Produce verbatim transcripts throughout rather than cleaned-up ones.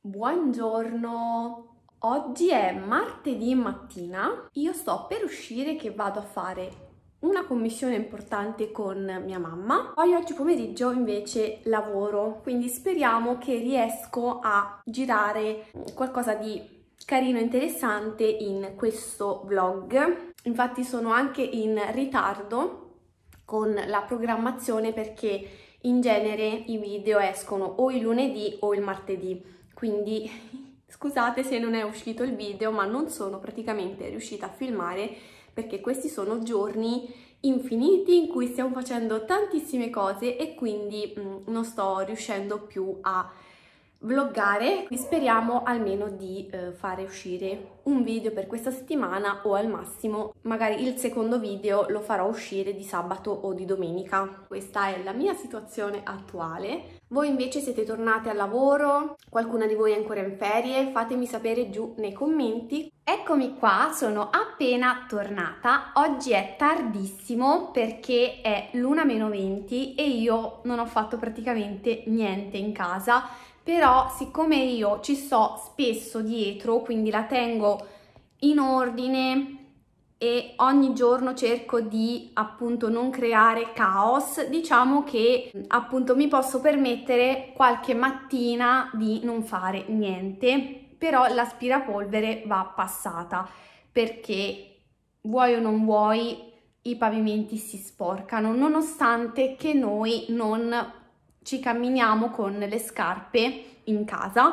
Buongiorno, oggi è martedì mattina, io sto per uscire che vado a fare una commissione importante con mia mamma, poi oggi pomeriggio invece lavoro, quindi speriamo che riesco a girare qualcosa di carino e interessante in questo vlog. Infatti sono anche in ritardo con la programmazione perché in genere i video escono o il lunedì o il martedì. Quindi scusate se non è uscito il video, ma non sono praticamente riuscita a filmare perché questi sono giorni infiniti in cui stiamo facendo tantissime cose e quindi mh, non sto riuscendo più a vloggare. Speriamo almeno di eh, fare uscire un video per questa settimana o al massimo magari il secondo video lo farò uscire di sabato o di domenica. Questa è la mia situazione attuale. Voi invece siete tornate al lavoro? Qualcuna di voi è ancora in ferie? Fatemi sapere giù nei commenti. Eccomi qua, sono appena tornata. Oggi è tardissimo perché è l'una meno venti e io non ho fatto praticamente niente in casa. Però siccome io ci sto spesso dietro, quindi la tengo in ordine e ogni giorno cerco di appunto non creare caos, diciamo che appunto mi posso permettere qualche mattina di non fare niente, però l'aspirapolvere va passata perché vuoi o non vuoi i pavimenti si sporcano, nonostante che noi non ci camminiamo con le scarpe in casa,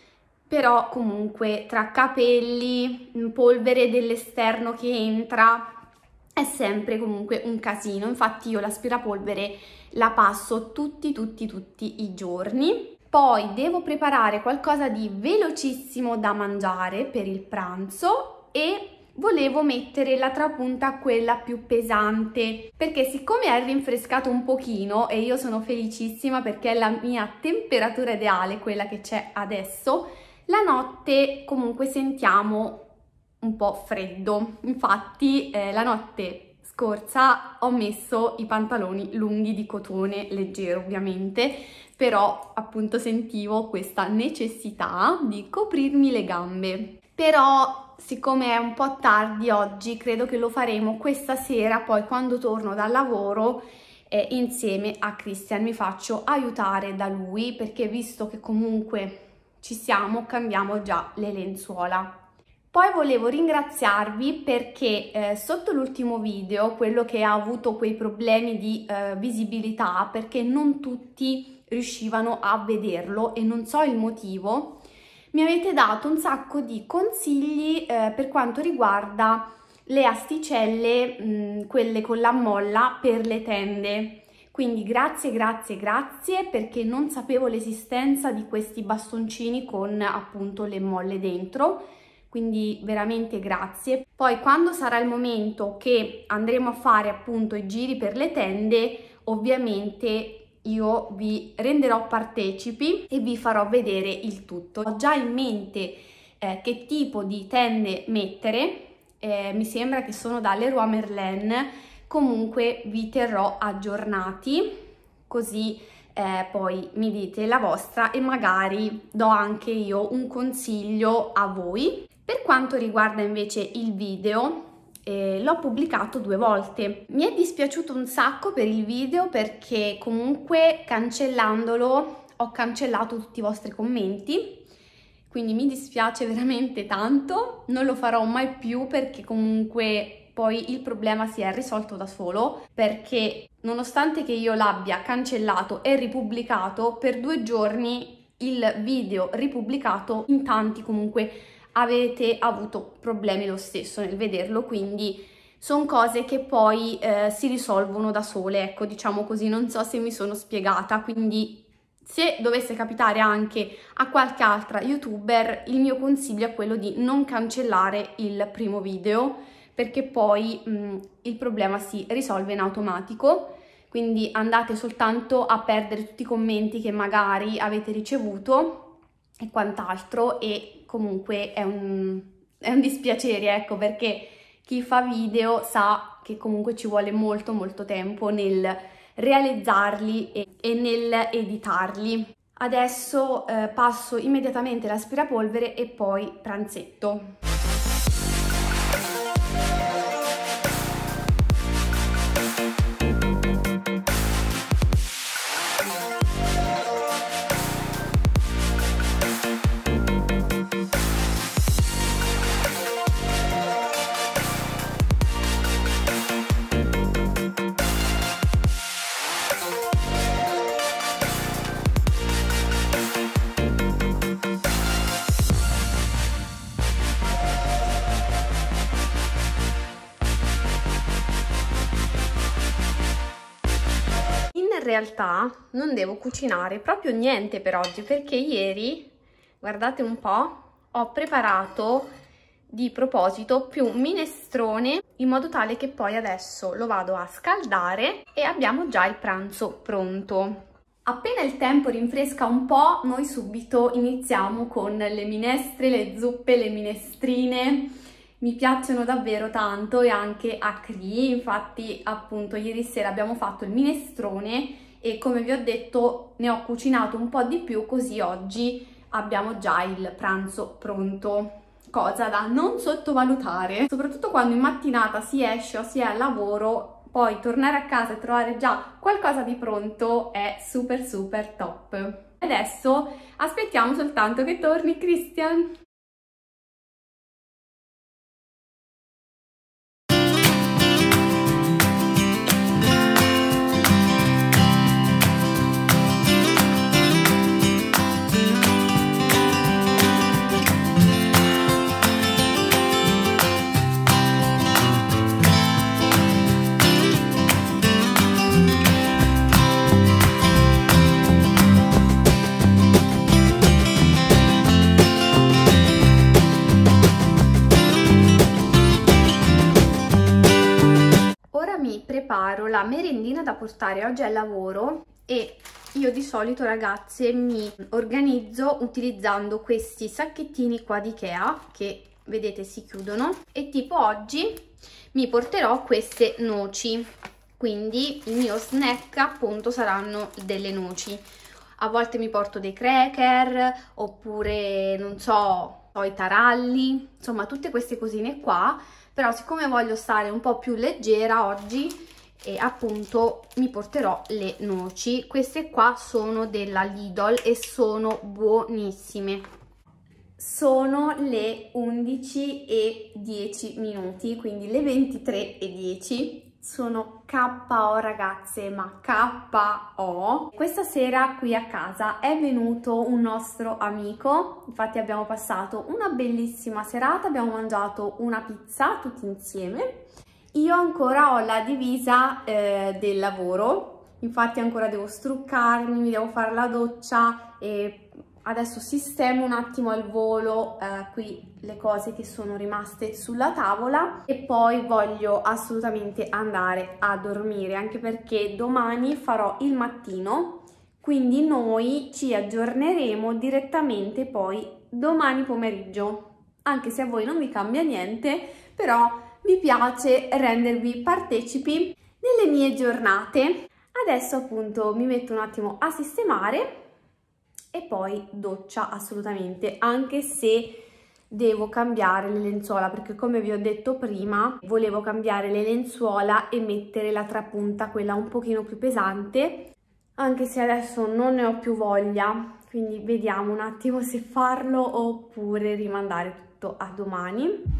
però comunque tra capelli, polvere dell'esterno che entra è sempre comunque un casino. Infatti io l'aspirapolvere la passo tutti tutti tutti i giorni. Poi devo preparare qualcosa di velocissimo da mangiare per il pranzo e volevo mettere la trapunta quella più pesante perché siccome è rinfrescato un pochino e io sono felicissima perché è la mia temperatura ideale, quella che c'è adesso, la notte comunque sentiamo un po' freddo. Infatti eh, la notte scorsa ho messo i pantaloni lunghi di cotone leggero ovviamente, però appunto sentivo questa necessità di coprirmi le gambe. Però siccome è un po' tardi oggi, credo che lo faremo questa sera, poi quando torno dal lavoro eh, insieme a Christian mi faccio aiutare da lui, perché visto che comunque ci siamo, cambiamo già le lenzuola. Poi volevo ringraziarvi perché eh, sotto l'ultimo video, quello che ha avuto quei problemi di eh, visibilità, perché non tutti riuscivano a vederlo e non so il motivo, mi avete dato un sacco di consigli eh, per quanto riguarda le asticelle, mh, quelle con la molla per le tende. Quindi grazie, grazie, grazie, perché non sapevo l'esistenza di questi bastoncini con appunto le molle dentro. Quindi veramente grazie. Poi quando sarà il momento che andremo a fare appunto i giri per le tende, ovviamente io vi renderò partecipi e vi farò vedere il tutto. Ho già in mente eh, che tipo di tende mettere, eh, mi sembra che sono dalle Leroy Merlin, comunque vi terrò aggiornati, così eh, poi mi dite la vostra e magari do anche io un consiglio a voi. Per quanto riguarda invece il video, Eh, l'ho pubblicato due volte. Mi è dispiaciuto un sacco per il video perché comunque cancellandolo ho cancellato tutti i vostri commenti, quindi mi dispiace veramente tanto, non lo farò mai più perché comunque poi il problema si è risolto da solo, perché nonostante che io l'abbia cancellato e ripubblicato per due giorni, il video ripubblicato in tanti comunque avete avuto problemi lo stesso nel vederlo, quindi sono cose che poi eh, si risolvono da sole, ecco, diciamo così. Non so se mi sono spiegata, quindi se dovesse capitare anche a qualche altra youtuber, il mio consiglio è quello di non cancellare il primo video, perché poi mh, il problema si risolve in automatico, quindi andate soltanto a perdere tutti i commenti che magari avete ricevuto e quant'altro, e comunque è un, è un dispiacere, ecco, perché chi fa video sa che comunque ci vuole molto molto tempo nel realizzarli e, e nel editarli. Adesso eh, passo immediatamente l'aspirapolvere e poi pranzetto. In realtà non devo cucinare proprio niente per oggi, perché ieri, guardate un po', ho preparato di proposito più minestrone, in modo tale che poi adesso lo vado a scaldare e abbiamo già il pranzo pronto. Appena il tempo rinfresca un po', noi subito iniziamo con le minestre, le zuppe, le minestrine. Mi piacciono davvero tanto e anche a Cree, infatti appunto ieri sera abbiamo fatto il minestrone e come vi ho detto ne ho cucinato un po' di più, così oggi abbiamo già il pranzo pronto, cosa da non sottovalutare, soprattutto quando in mattinata si esce o si è al lavoro, poi tornare a casa e trovare già qualcosa di pronto è super super top. Adesso aspettiamo soltanto che torni Christian. Preparo la merendina da portare oggi al lavoro e io di solito, ragazze, mi organizzo utilizzando questi sacchettini qua di Ikea che vedete si chiudono, e tipo oggi mi porterò queste noci, quindi il mio snack appunto saranno delle noci. A volte mi porto dei cracker oppure non so, i taralli, insomma tutte queste cosine qua, però siccome voglio stare un po' più leggera oggi e appunto mi porterò le noci. Queste qua sono della Lidl e sono buonissime. Sono le undici e dieci minuti, quindi le ventitré e dieci. Sono K O ragazze, ma K O. Questa sera qui a casa è venuto un nostro amico, infatti abbiamo passato una bellissima serata, abbiamo mangiato una pizza tutti insieme. Io ancora ho la divisa eh, del lavoro, infatti ancora devo struccarmi, mi devo fare la doccia e adesso sistemo un attimo al volo eh, qui le cose che sono rimaste sulla tavola e poi voglio assolutamente andare a dormire, anche perché domani farò il mattino, quindi noi ci aggiorneremo direttamente poi domani pomeriggio, anche se a voi non vi cambia niente, però mi piace rendervi partecipi nelle mie giornate. Adesso appunto mi metto un attimo a sistemare e poi doccia assolutamente, anche se devo cambiare le lenzuola, perché come vi ho detto prima volevo cambiare le lenzuola e mettere la trapunta, quella un pochino più pesante, anche se adesso non ne ho più voglia, quindi vediamo un attimo se farlo oppure rimandare tutto a domani.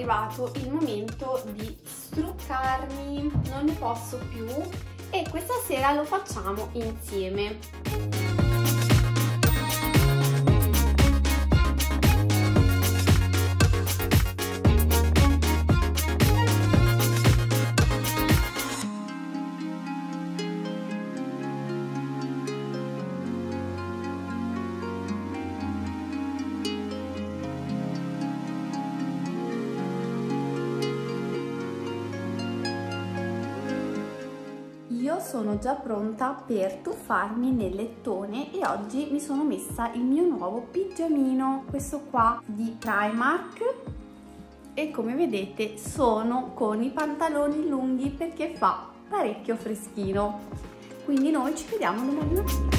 arrivato il momento di struccarmi, non ne posso più e questa sera lo facciamo insieme. Io sono già pronta per tuffarmi nel lettone e oggi mi sono messa il mio nuovo pigiamino, questo qua di Primark, e come vedete sono con i pantaloni lunghi perché fa parecchio freschino, quindi noi ci vediamo domani mattina.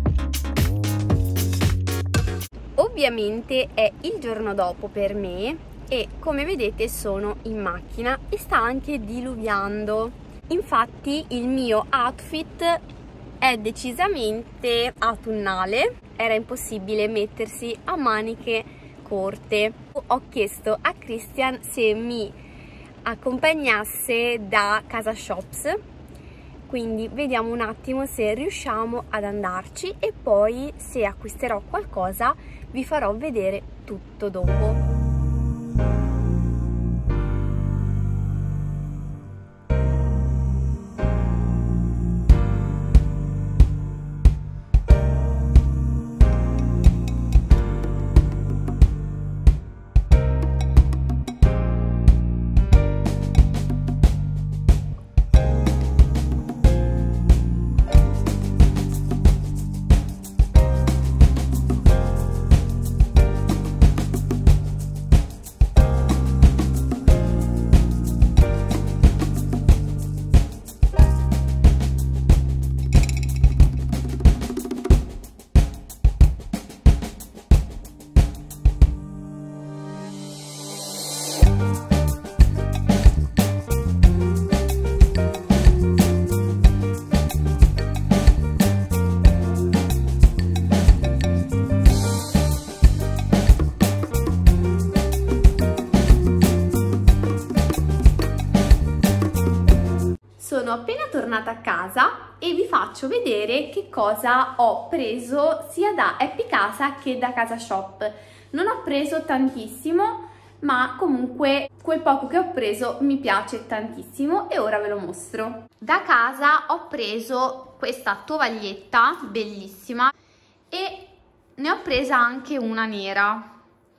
Ovviamente è il giorno dopo per me e come vedete sono in macchina e sta anche diluviando. Infatti il mio outfit è decisamente autunnale, era impossibile mettersi a maniche corte. Ho chiesto a Christian se mi accompagnasse da Casa Shops, quindi vediamo un attimo se riusciamo ad andarci e poi se acquisterò qualcosa vi farò vedere tutto dopo. Sono appena tornata a casa e vi faccio vedere che cosa ho preso sia da Happy Casa che da Casa Shop. Non ho preso tantissimo, ma comunque quel poco che ho preso mi piace tantissimo e ora ve lo mostro. Da casa ho preso questa tovaglietta bellissima e ne ho presa anche una nera,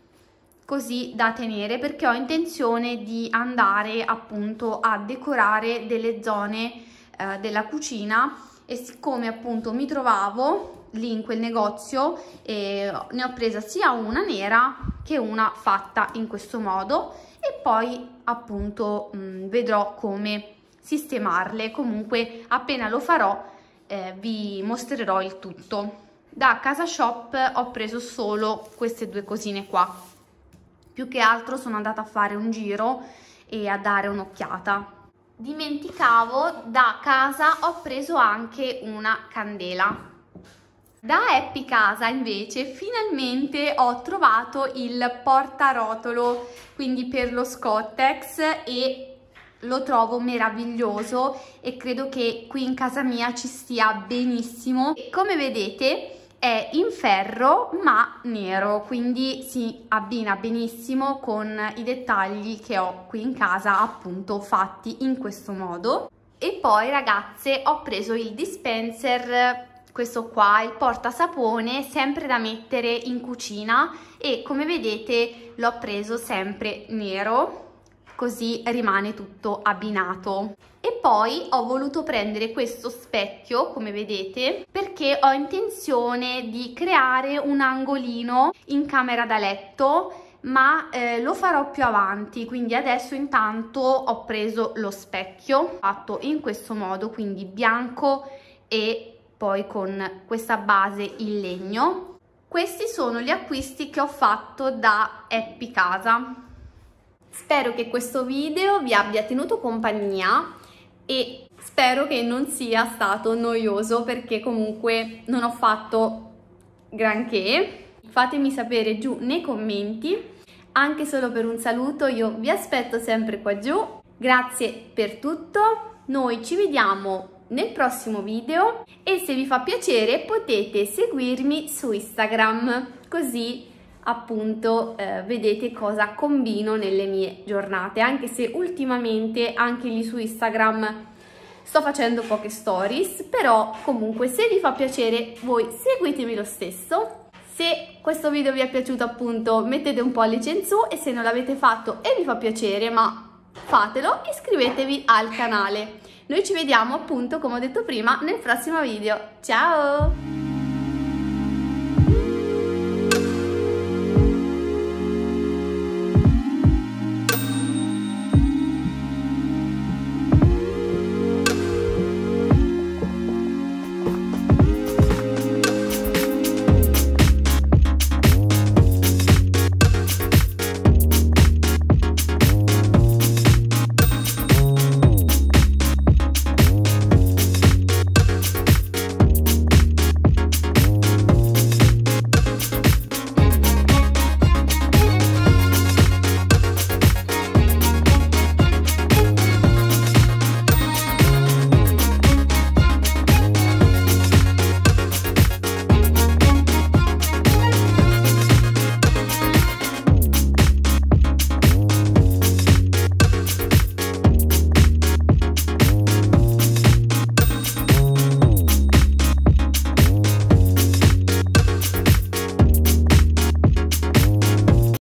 così da tenere, perché ho intenzione di andare appunto a decorare delle zone eh, della cucina e siccome appunto mi trovavo lì in quel negozio eh, ne ho presa sia una nera che una fatta in questo modo e poi appunto mh, vedrò come sistemarle. Comunque appena lo farò eh, vi mostrerò il tutto. Da Casa Shop ho preso solo queste due cosine qua. Più che altro sono andata a fare un giro e a dare un'occhiata. Dimenticavo, da casa ho preso anche una candela. Da Happy Casa invece finalmente ho trovato il portarotolo, quindi per lo Scottex, e lo trovo meraviglioso e credo che qui in casa mia ci stia benissimo. E come vedete è in ferro ma nero, quindi si abbina benissimo con i dettagli che ho qui in casa appunto fatti in questo modo. E poi ragazze ho preso il dispenser, questo qua, il portasapone, sempre da mettere in cucina e come vedete l'ho preso sempre nero, così rimane tutto abbinato. E poi ho voluto prendere questo specchio, come vedete, perché ho intenzione di creare un angolino in camera da letto, ma eh, lo farò più avanti, quindi adesso intanto ho preso lo specchio fatto in questo modo, quindi bianco e poi con questa base in legno. Questi sono gli acquisti che ho fatto da Happy Casa. Spero che questo video vi abbia tenuto compagnia e spero che non sia stato noioso, perché comunque non ho fatto granché. Fatemi sapere giù nei commenti anche solo per un saluto, io vi aspetto sempre qua giù. Grazie per tutto, noi ci vediamo nel prossimo video e se vi fa piacere potete seguirmi su Instagram, così appunto eh, vedete cosa combino nelle mie giornate, anche se ultimamente anche lì su Instagram sto facendo poche stories, però comunque se vi fa piacere voi seguitemi lo stesso. Se questo video vi è piaciuto appunto mettete un pollice in su e se non l'avete fatto e vi fa piacere ma fatelo, iscrivetevi al canale. Noi ci vediamo appunto come ho detto prima nel prossimo video. Ciao!